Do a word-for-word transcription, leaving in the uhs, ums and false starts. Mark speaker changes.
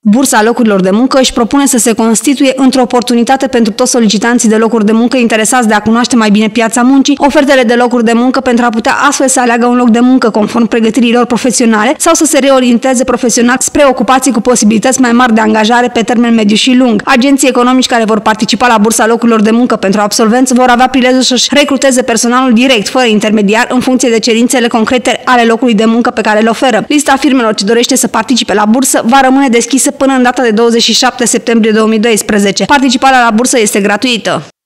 Speaker 1: Bursa locurilor de muncă își propune să se constituie într-o oportunitate pentru toți solicitanții de locuri de muncă interesați de a cunoaște mai bine piața muncii, ofertele de locuri de muncă pentru a putea astfel să aleagă un loc de muncă conform pregătirilor profesionale sau să se reorienteze profesional spre ocupații cu posibilități mai mari de angajare pe termen mediu și lung. Agenții economici care vor participa la bursa locurilor de muncă pentru absolvenți vor avea prilejul să-și recruteze personalul direct, fără intermediar, în funcție de cerințele concrete ale locului de muncă pe care le oferă. Lista firmelor ce dorește să participe la bursă va rămâne deschisă până în data de douăzeci și șapte septembrie două mii doisprezece. Participarea la bursă este gratuită.